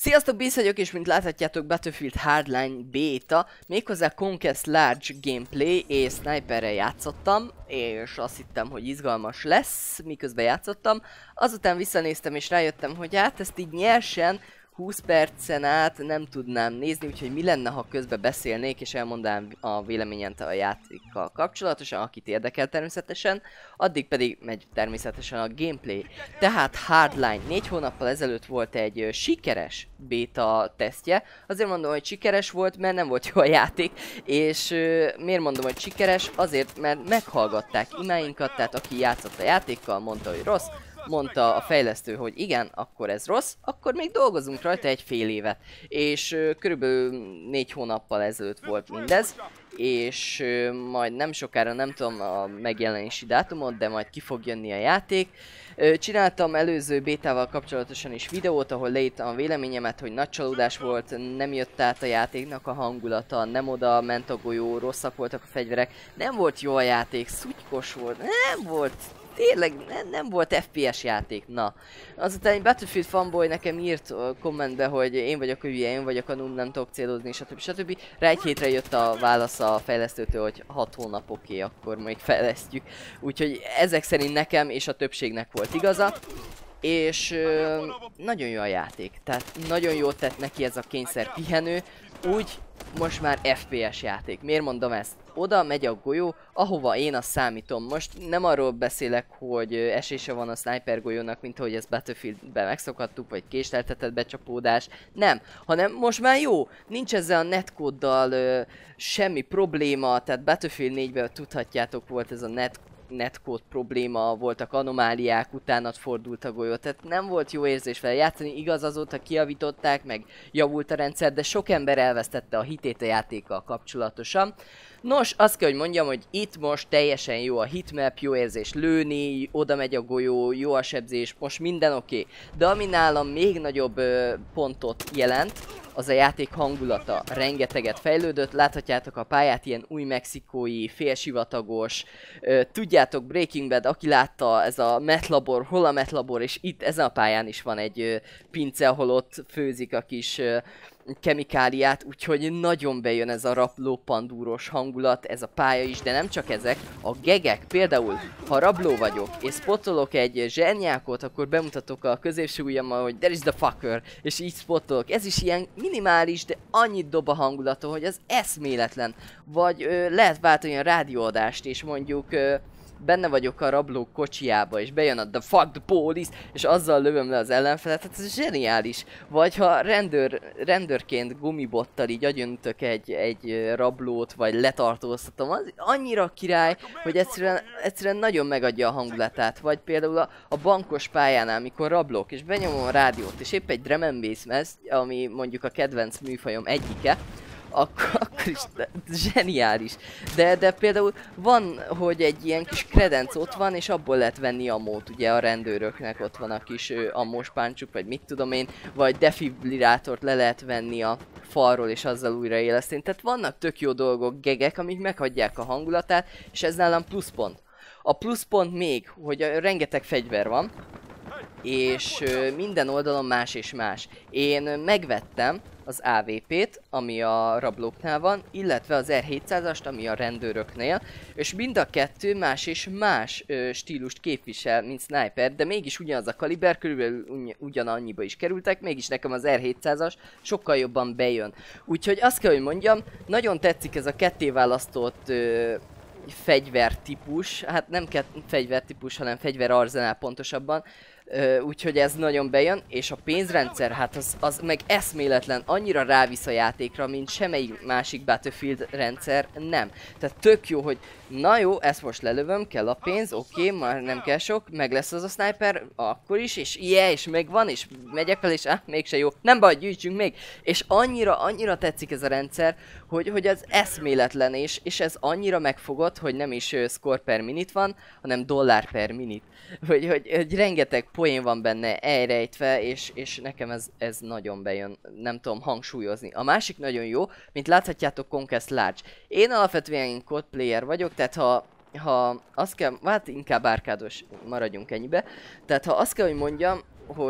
Sziasztok, Bész vagyok, és mint láthatjátok, Battlefield Hardline Beta, méghozzá Conquest Large gameplay és sniperrel játszottam, és azt hittem, hogy izgalmas lesz, miközben játszottam. Azután visszanéztem és rájöttem, hogy hát ezt így nyersen 20 percen át nem tudnám nézni, úgyhogy mi lenne, ha közben beszélnék és elmondanám a véleményemet a játékkal kapcsolatosan, akit érdekel természetesen, addig pedig megy természetesen a gameplay. Tehát Hardline 4 hónappal ezelőtt volt egy sikeres beta tesztje, azért mondom, hogy sikeres volt, mert nem volt jó a játék, és miért mondom, hogy sikeres? Azért, mert meghallgatták imáinkat, tehát aki játszott a játékkal, mondta, hogy rossz, mondta a fejlesztő, hogy igen, akkor ez rossz, akkor még dolgozunk rajta egy fél évet. És körülbelül 4 hónappal ezelőtt volt mindez, és majd nem sokára, nem tudom a megjelenési dátumot, de majd ki fog jönni a játék. Csináltam előző bétával kapcsolatosan is videót, ahol leírtam a véleményemet, hogy nagy csalódás volt, nem jött át a játéknak a hangulata, nem oda ment a golyó, rosszak voltak a fegyverek, nem volt jó a játék, szutykos volt, nem volt... Tényleg nem volt FPS játék, na. Azután egy Battlefield fanboy nekem írt kommentbe, hogy én vagyok a hülye, én vagyok a noob, nem tudok célozni, stb. Rá egy hétre jött a válasz a fejlesztőtől, hogy 6 hónap oké, akkor még fejlesztjük. Úgyhogy ezek szerint nekem és a többségnek volt igaza. És nagyon jó a játék, tehát nagyon jól tett neki ez a kényszer pihenő, úgy most már FPS játék. Miért mondom ezt? Oda megy a golyó, ahova én azt számítom. Most nem arról beszélek, hogy esése van a sniper golyónak, mint ahogy ezt Battlefieldben megszokhattuk, vagy késleltetett becsapódás. Nem, hanem most már jó. Nincs ezzel a netcode-dal semmi probléma, tehát Battlefield 4-ben tudhatjátok, volt ez a netcode probléma, voltak anomáliák, utánat fordult a golyó, tehát nem volt jó érzés vele játszani, igaz azóta kijavították, meg javult a rendszer, de sok ember elvesztette a hitét a játékkal kapcsolatosan. Nos, azt kell, hogy mondjam, hogy itt most teljesen jó a hitmap, jó érzés lőni, oda megy a golyó, jó a sebzés, most minden oké. De ami nálam még nagyobb pontot jelent, az a játék hangulata. Rengeteget fejlődött, láthatjátok a pályát, ilyen új mexikói, félsivatagos, tudjátok Breaking Bad, aki látta, ez a metlabor, hol a metlabor, és itt ezen a pályán is van egy pince, ahol ott főzik a kis kemikáliát, úgyhogy nagyon bejön ez a rabló pandúros hangulat, ez a pálya is, de nem csak ezek, a gegek, például, ha rabló vagyok, és spottolok egy zsernyákot, akkor bemutatok a középső ujjammal, hogy there is the fucker, és így spottolok, ez is ilyen minimális, de annyit dob a hangulata, hogy az eszméletlen, vagy lehet váltani a rádióadást, és mondjuk benne vagyok a rablók kocsiába, és bejön a the fuck the police, és azzal lövöm le az ellenfelet, hát ez zseniális. Vagy ha rendőrként gumibottal így agyonütök egy rablót, vagy letartóztatom, az annyira király, hogy egyszerűen nagyon megadja a hangulatát. Vagy például a bankos pályánál, amikor rablok, és benyomom a rádiót, és épp egy drum and bass mez, ami mondjuk a kedvenc műfajom egyike, akkor is zseniális. De például van, hogy egy ilyen kis kredenc ott van, és abból lehet venni ammót, ugye a rendőröknek ott van a kis ammós páncsuk, vagy mit tudom én, vagy defibrillátort le lehet venni a falról, és azzal újraéleszteni. Tehát vannak tök jó dolgok, gegek, amik meghagyják a hangulatát, és ez nálam pluszpont. A pluszpont még, hogy rengeteg fegyver van, és minden oldalon más és más. Én megvettem az AWP-t, ami a rablóknál van, illetve az R700-ast, ami a rendőröknél, és mind a kettő más és más stílust képvisel, mint sniper, de mégis ugyanaz a kaliber, körülbelül ugyanannyiba is kerültek, mégis nekem az R700-as sokkal jobban bejön. Úgyhogy azt kell, hogy mondjam, nagyon tetszik ez a kettéválasztott fegyvertípus, hát nem fegyvertípus, hanem fegyverarzenál pontosabban, úgyhogy ez nagyon bejön, és a pénzrendszer, hát az meg eszméletlen, annyira rávisz a játékra, mint semmelyik másik Battlefield rendszer nem. Tehát tök jó, hogy na jó, ezt most lelövöm, kell a pénz, oké, már nem kell sok, meg lesz az a sniper, akkor is, és és megvan, és megyek fel, és mégse jó, nem baj, gyűjtsünk még, és annyira tetszik ez a rendszer, hogy az eszméletlen, és ez annyira megfogott, hogy nem is score per minute van, hanem dollár per minute. Hogy rengeteg poén van benne elrejtve, és nekem ez nagyon bejön, nem tudom hangsúlyozni. A másik nagyon jó, mint láthatjátok, Conquest Large. Én alapvetően COD player vagyok, tehát ha azt kell, hát inkább árkádos, maradjunk ennyibe. Tehát ha azt kell, hogy mondjam, hogy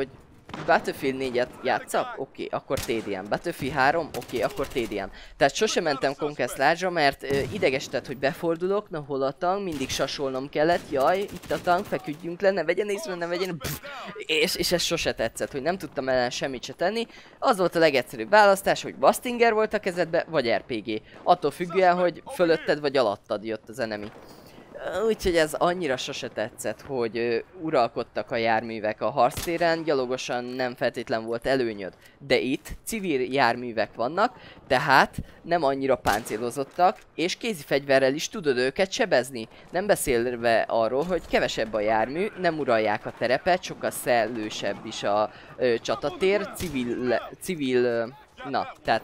Battlefield 4-et játszak? Oké, akkor TDM. Battlefield 3? Oké, akkor TDM. Tehát sosem mentem Conquest Large-ra, mert idegesített, hogy befordulok, na hol a tank, mindig sasolnom kellett, jaj, itt a tank, feküdjünk le, ne vegyen észre, ne vegyen, és ez sose tetszett, hogy nem tudtam ellen semmit se tenni. Az volt a legegyszerűbb választás, hogy Bastinger volt a kezedbe, vagy RPG. Attól függően, hogy fölötted vagy alattad jött az enemy. Úgyhogy ez annyira sose tetszett, hogy uralkodtak a járművek a harctéren, gyalogosan nem feltétlen volt előnyöd. De itt civil járművek vannak, tehát nem annyira páncélozottak, és kézi fegyverrel is tudod őket sebezni. Nem beszélve arról, hogy kevesebb a jármű, nem uralják a terepet, sokkal szellősebb is a csatatér, na, tehát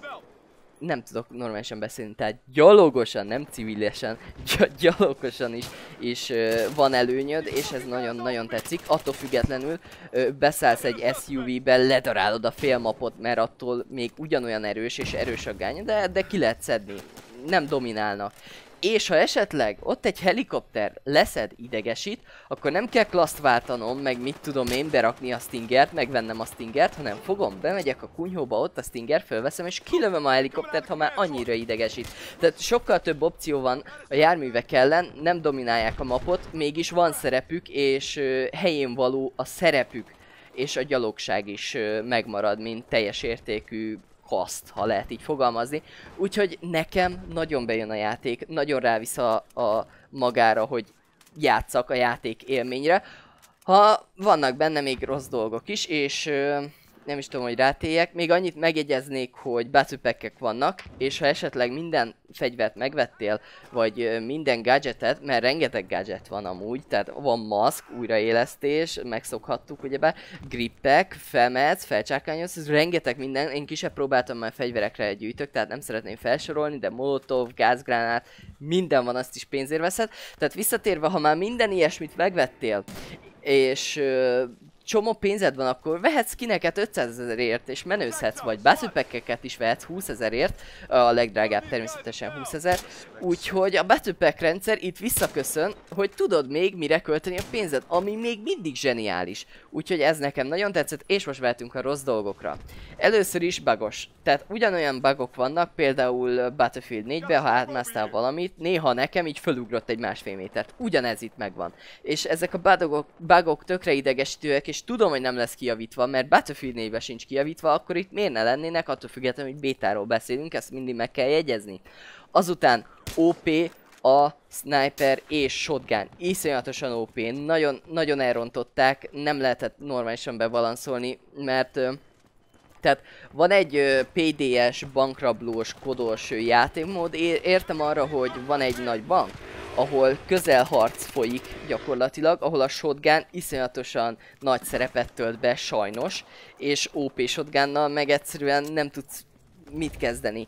nem tudok normálisan beszélni, tehát gyalogosan, nem civilesen, gyalogosan is van előnyöd, és ez nagyon-nagyon tetszik. Attól függetlenül beszállsz egy SUV-be, ledarálod a félmapot, mert attól még ugyanolyan erős és erős a gány, de ki lehet szedni, nem dominálnak. És ha esetleg ott egy helikopter leszed, idegesít, akkor nem kell klaszt váltanom, meg mit tudom én, berakni a Stingert, megvennem a Stingert, hanem fogom, bemegyek a kunyhóba, ott a Stinger, fölveszem és kilövöm a helikoptert, ha már annyira idegesít. Tehát sokkal több opció van a járművek ellen, nem dominálják a mapot, mégis van szerepük, és helyén való a szerepük, és a gyalogság is megmarad, mint teljes értékű kaszt, ha lehet így fogalmazni. Úgyhogy nekem nagyon bejön a játék, nagyon rávisz a magára, hogy játsszak a játék élményre. Ha vannak benne még rossz dolgok is, és nem is tudom, hogy rátéljek. Még annyit megjegyeznék, hogy battle pack-ek vannak, és ha esetleg minden fegyvert megvettél, vagy minden gadgetet, mert rengeteg gadget van amúgy, tehát van maszk, újraélesztés, megszokhattuk ugyebár, grippek, felmehetsz, felcsákányolsz, ez rengeteg minden, én ki sem próbáltam, már fegyverekre gyűjtök, tehát nem szeretném felsorolni, de molotov, gázgránát, minden van, azt is pénzért veszed. Tehát visszatérve, ha már minden ilyesmit megvettél, és csomó pénzed van, akkor vehetsz skineket 500 000-ért és menőzhetsz, vagy battle pack-eket is vehetsz 20 000-ért, a legdrágább természetesen 20 000, úgyhogy a battle pack rendszer itt visszaköszön, hogy tudod még mire költeni a pénzed, ami még mindig zseniális. Úgyhogy ez nekem nagyon tetszett, és most váltunk a rossz dolgokra. Először is bugos, tehát ugyanolyan bugok vannak, például Battlefield 4-ben, ha átmásztál valamit, néha nekem így fölugrott egy 1,5 métert, ugyanez itt megvan. És ezek a bugok tökre idegesítőek, és tudom, hogy nem lesz kijavítva, mert Battlefield 4-ben sincs kijavítva, akkor itt miért ne lennének, attól függetlenül, hogy bétáról beszélünk, ezt mindig meg kell jegyezni. Azután OP a sniper és shotgun. Iszonyatosan OP, nagyon elrontották, nem lehetett normálisan bebalanszolni, mert tehát van egy PDS, bankrablós, kodós játékmód, értem arra, hogy van egy nagy bank, ahol közelharc folyik gyakorlatilag, ahol a shotgun iszonyatosan nagy szerepet tölt be, sajnos, és OP shotgunnal meg egyszerűen nem tudsz mit kezdeni.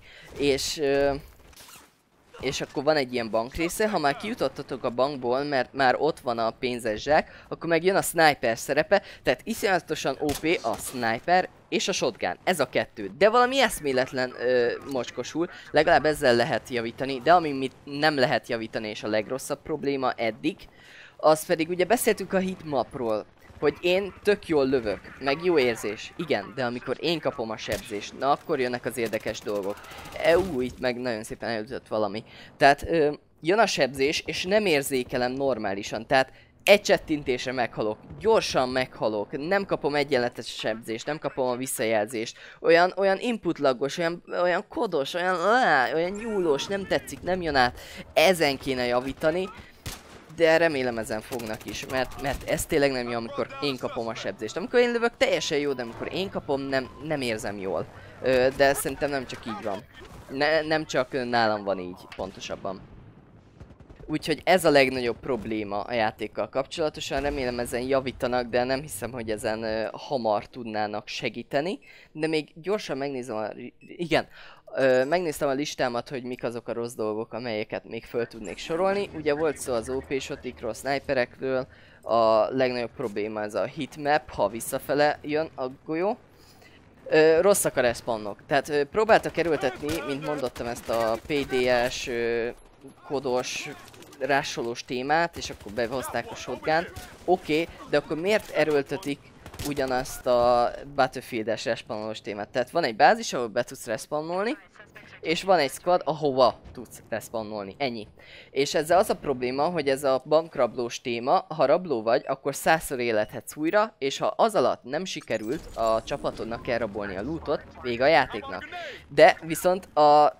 És akkor van egy ilyen bankrésze, ha már kijutottatok a bankból, mert már ott van a pénzes zsák, akkor meg jön a sniper szerepe, tehát iszonyatosan OP a sniper és a shotgun, ez a kettő. De valami eszméletlen mocskosul, legalább ezzel lehet javítani, de amit nem lehet javítani és a legrosszabb probléma eddig, az pedig ugye beszéltünk a hitmapról, hogy én tök jól lövök, meg jó érzés, igen, de amikor én kapom a sebzést, na akkor jönnek az érdekes dolgok. Itt meg nagyon szépen elütött valami. Tehát jön a sebzés, és nem érzékelem normálisan, tehát egy csettintésre meghalok, gyorsan meghalok, nem kapom egyenletes sebzést, nem kapom a visszajelzést, olyan inputlagos, olyan kodos, olyan nyúlós, nem tetszik, nem jön át, ezen kéne javítani. De remélem ezen fognak is, mert ez tényleg nem jó, amikor én kapom a sebzést. Amikor én lövök teljesen jó, de amikor én kapom, nem érzem jól. De szerintem nem csak így van. Nem csak nálam van így, pontosabban. Úgyhogy ez a legnagyobb probléma a játékkal kapcsolatosan, remélem ezen javítanak, de nem hiszem, hogy ezen hamar tudnának segíteni. De még gyorsan megnézem megnéztem a listámat, hogy mik azok a rossz dolgok, amelyeket még föl tudnék sorolni. Ugye volt szó az OP shotikról, sniperekről, a legnagyobb probléma ez a hitmap, ha visszafele jön a golyó. Rosszak a respawnok, tehát próbáltak erőltetni, mint mondottam, ezt a PDS kodos rásolós témát, és akkor behozták a shotgun. Oké, de akkor miért erőltetik ugyanazt a Battlefield-es respawnolós témát. Tehát van egy bázis, ahol be tudsz respawnolni, és van egy squad, ahova tudsz respawnolni. Ennyi. És ezzel az a probléma, hogy ez a bankrablós téma, ha rabló vagy, akkor 100-szor élethetsz újra, és ha az alatt nem sikerült a csapatodnak elrabolni a lootot, vége a játéknak. De viszont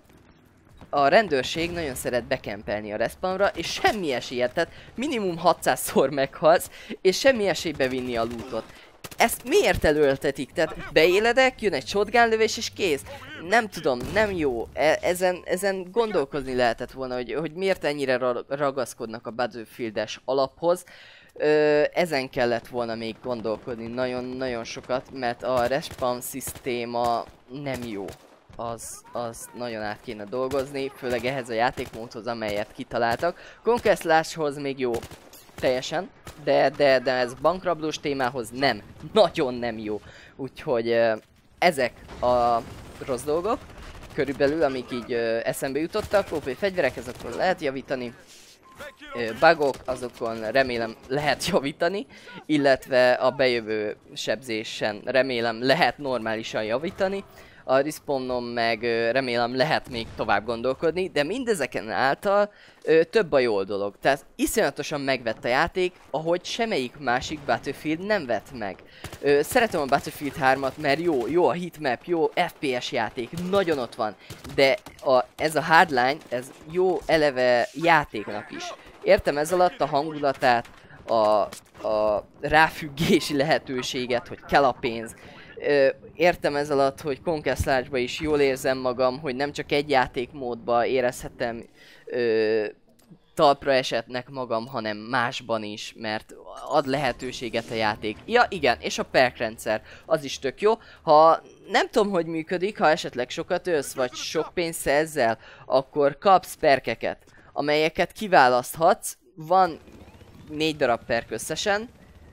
a rendőrség nagyon szeret bekempelni a respawnra, és semmi esélyed, tehát minimum 600-szor meghalsz, és semmi esély bevinni a lootot. Ezt miért előltetik? Tehát beéledek, jön egy shotgun lövés és kész. Nem tudom, nem jó. Ezen gondolkozni lehetett volna, hogy miért ennyire ragaszkodnak a Battlefield-es alaphoz. Ezen kellett volna még gondolkodni nagyon-nagyon sokat, mert a respawn szisztéma nem jó. Az nagyon át kéne dolgozni, főleg ehhez a játékmódhoz, amelyet kitaláltak. Conquest Lashhoz még jó, teljesen, de ez bankrablós témához nem, nagyon nem jó. Úgyhogy ezek a rossz dolgok, körülbelül, amik így eszembe jutottak. OP fegyverek, ezekről lehet javítani. Bugok, azokon remélem lehet javítani, illetve a bejövő sebzésen remélem lehet normálisan javítani. A respawnon meg remélem lehet még tovább gondolkodni, de mindezeken által több a jó dolog. Tehát iszonyatosan megvett a játék, ahogy semmelyik másik Battlefield nem vett meg. Szeretem a Battlefield 3-at, mert jó a hitmap, jó FPS játék, nagyon ott van. De ez a hardline, ez jó eleve játéknak is. Értem ez alatt a hangulatát, a ráfüggési lehetőséget, hogy kell a pénz. Értem ez alatt, hogy Conquest Lodge-ba is jól érzem magam, hogy nem csak egy játékmódba érezhetem talpra esetnek magam, hanem másban is, mert ad lehetőséget a játék. Ja igen, és a perk rendszer, az is tök jó. Ha nem tudom, hogy működik, ha esetleg sokat ölsz, vagy sok pénzt szerzel, akkor kapsz perkeket, amelyeket kiválaszthatsz. Van 4 darab perk összesen,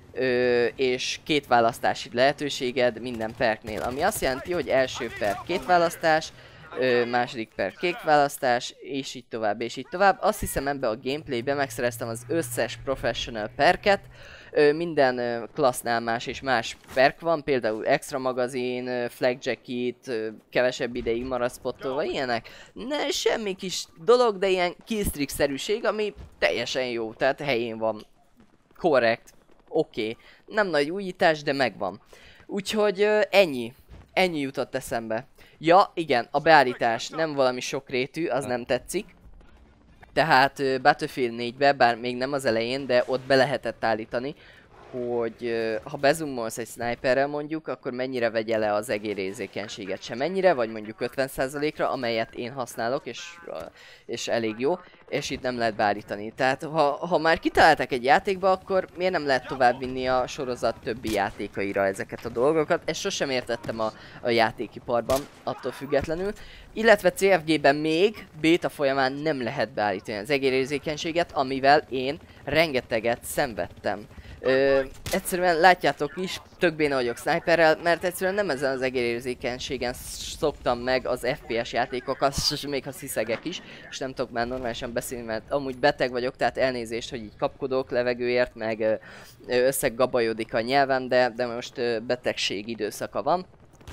és 2 választási lehetőséged minden perknél, ami azt jelenti, hogy első perk 2 választás, második perk 2 választás, és így tovább, és így tovább. Azt hiszem ebbe a gameplaybe megszereztem az összes professional perket, minden klassznál más és más perk van, például extra magazin, flag jacket, kevesebb ideig maradsz spottolva, ilyenek. Ne, semmi kis dolog, de ilyen killstreak-szerűség, ami teljesen jó, tehát helyén van, korrekt. Oké, nem nagy újítás, de megvan. Úgyhogy ennyi jutott eszembe. Ja, igen, a beállítás nem valami sokrétű, az nem tetszik. Tehát Battlefield 4-be, bár még nem az elején, de ott be lehetett állítani, hogy ha bezoomolsz egy sniperrel mondjuk, akkor mennyire vegye le az egérérzékenységet, sem mennyire, vagy mondjuk 50%-ra, amelyet én használok, és elég jó, és itt nem lehet beállítani. Tehát ha már kitaláltak egy játékba, akkor miért nem lehet továbbvinni a sorozat többi játékaira ezeket a dolgokat? Ezt sosem értettem a játékiparban, attól függetlenül. Illetve CFG-ben még béta folyamán nem lehet beállítani az egérérzékenységet, amivel én rengeteget szenvedtem. Egyszerűen látjátok is, tök béna vagyok sniperrel, mert egyszerűen nem ezen az egérérzékenységen szoktam meg az FPS játékokat, még ha sziszegek is, és nem tudok már normálisan beszélni, mert amúgy beteg vagyok, tehát elnézést, hogy így kapkodok levegőért, meg összegabajodik a nyelvem, de most betegség időszaka van.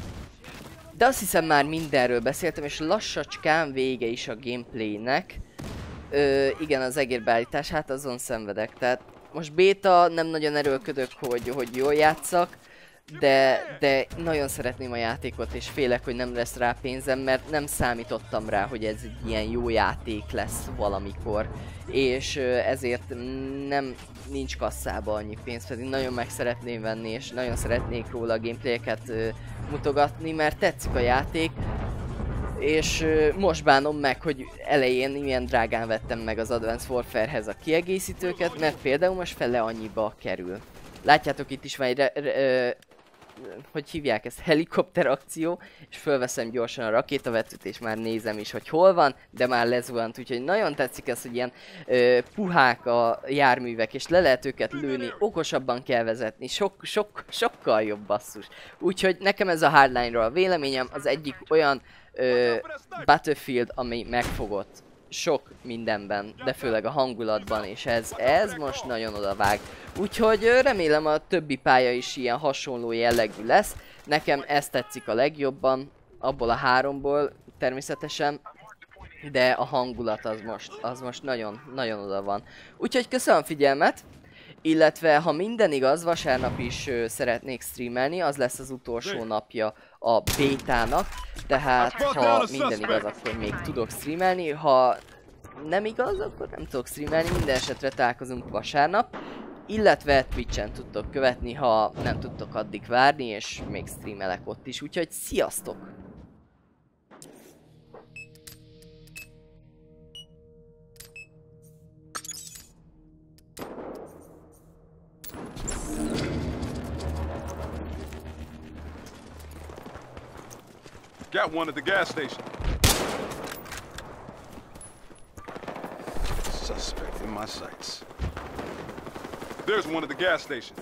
De azt hiszem már mindenről beszéltem, és lassacskán vége is a gameplaynek. Igen, az egérbeállítás, hát azon szenvedek, tehát most béta, nem nagyon erőlködök, hogy jól játsszak, de nagyon szeretném a játékot, és félek, hogy nem lesz rá pénzem, mert nem számítottam rá, hogy ez egy ilyen jó játék lesz valamikor. És ezért nincs kasszában annyi pénz, pedig nagyon meg szeretném venni, és nagyon szeretnék róla a gameplayeket mutogatni, mert tetszik a játék. És most bánom meg, hogy elején milyen drágán vettem meg az Advanced Warfare-hez a kiegészítőket, mert például most fele annyiba kerül. Látjátok, itt is van egy hogy hívják ezt, helikopter akció, és fölveszem gyorsan a rakétavetőt, és már nézem is, hogy hol van, de már lezuhant, úgyhogy nagyon tetszik az, hogy ilyen puhák a járművek, és le lehet őket lőni, okosabban kell vezetni, sokkal jobb basszus. Úgyhogy nekem ez a Hardline-ról a véleményem, az egyik olyan Battlefield, ami megfogott. sok mindenben, de főleg a hangulatban, és ez most nagyon odavág. Úgyhogy remélem a többi pálya is ilyen hasonló jellegű lesz. Nekem ez tetszik a legjobban, abból a 3-ból természetesen, de a hangulat az most nagyon oda van. Úgyhogy köszönöm a figyelmet, illetve ha minden igaz, vasárnap is szeretnék streamelni, az lesz az utolsó napja a bétának, tehát ha minden igaz, akkor még tudok streamelni, ha nem igaz, akkor nem tudok streamelni, minden esetre találkozunk vasárnap, illetve Twitch-en tudtok követni, ha nem tudtok addig várni, és még streamelek ott is, úgyhogy sziasztok! Got one at the gas station. Suspect in my sights. There's one at the gas station.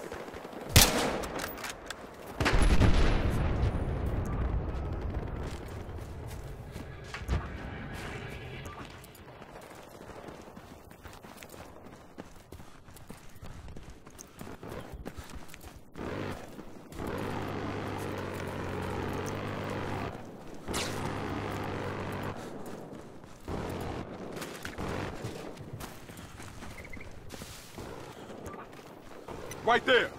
Right there.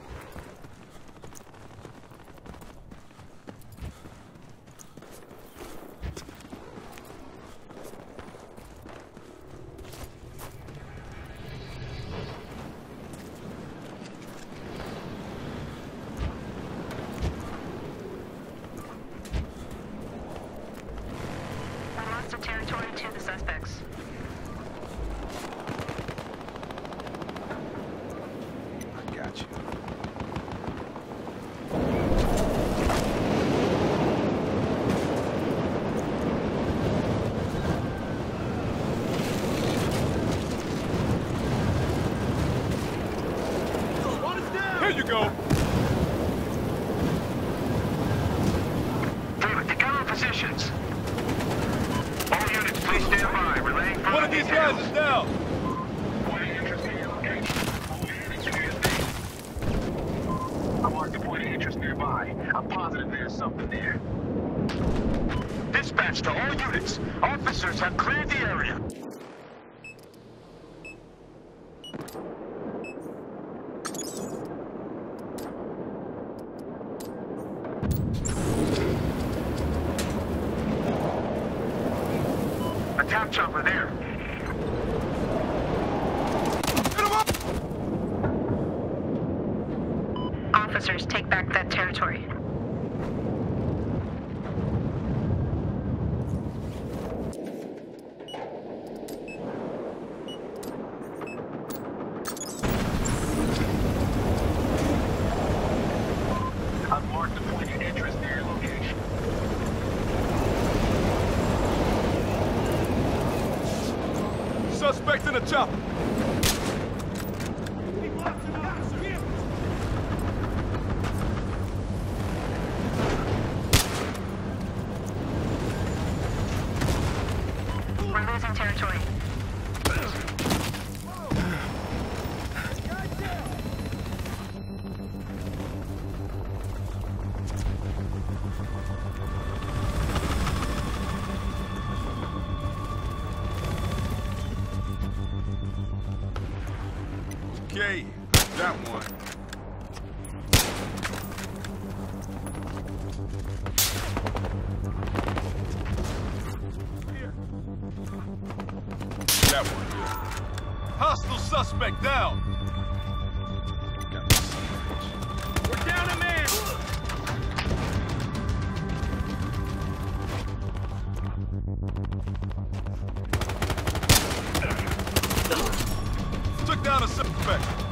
We lost the territory to the suspects. Got you. Here you go. David, to cover positions. All units, please stand by. Relaying from One of these guys is down. I marked the point of interest nearby. I'm positive there's something there. Dispatch to all units. Officers have cleared the area. Attack chopper there. Hit him up. Officers, take back that territory. I've marked the point of interest near your location. Suspect in a chopper. We're losing territory. Okay, that one. That one here. Hostile suspect down. Got this son of a bitch. We're down a man. Took down a suspect.